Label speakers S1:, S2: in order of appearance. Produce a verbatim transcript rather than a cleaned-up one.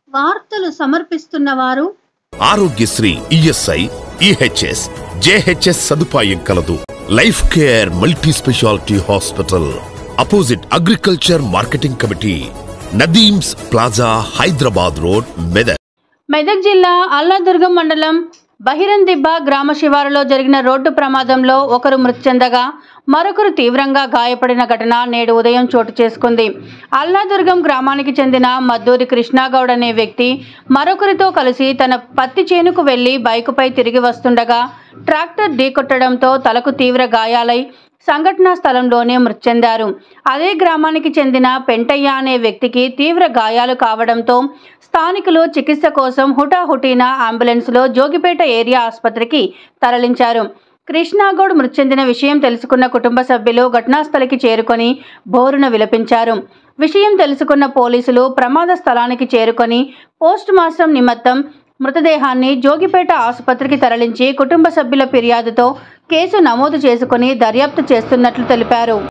S1: వార్తలు సమర్పిస్తున్నవారు
S2: Arogyasri ESI EHS JHS సదుపాయం కలదు. Life care multi speciality hospital opposite agriculture marketing committee, Nadeem's plaza, Hyderabad road, Medak.
S1: Medak జిల్లా అల్లాదుర్గం మండలం బహిరందిబ్బ గ్రామ శివారులో జరిగిన రోడ్డు ప్రమాదంలో ఒకరు మృతి చెందగా మరొకరు తీవ్రంగా గాయపడిన ఘటన నేడు ఉదయం చోటు చేసుకుంది. అల్లాదుర్గం గ్రామానికి చెందిన మద్దూరి కృష్ణాగౌడ్ అనే వ్యక్తి మరొకరితో కలిసి తన పత్తి చేనుకు వెళ్లి బైకుపై తిరిగి వస్తుండగా ట్రాక్టర్ ఢీకొట్టడంతో తలకు తీవ్ర గాయాలై సంఘటనా స్థలంలోనే మృతి చెందారు. అదే గ్రామానికి చెందిన పెంటయ్య అనే వ్యక్తికి తీవ్ర గాయాలు కావడంతో స్థానికులు చికిత్స కోసం హుటాహుటీన అంబులెన్స్లో జోగిపేట ఏరియా ఆసుపత్రికి తరలించారు. కృష్ణాగౌడ్ మృతి చెందిన విషయం తెలుసుకున్న కుటుంబ సభ్యులు ఘటనాస్థలికి చేరుకొని బోరున విలపించారు. విషయం తెలుసుకున్న పోలీసులు ప్రమాద స్థలానికి చేరుకొని పోస్ట్ మార్టం నిమిత్తం మృతదేహాన్ని జోగిపేట ఆసుపత్రికి తరలించి కుటుంబ సభ్యుల ఫిర్యాదుతో కేసు నమోదు చేసుకుని దర్యాప్తు చేస్తున్నట్లు తెలిపారు.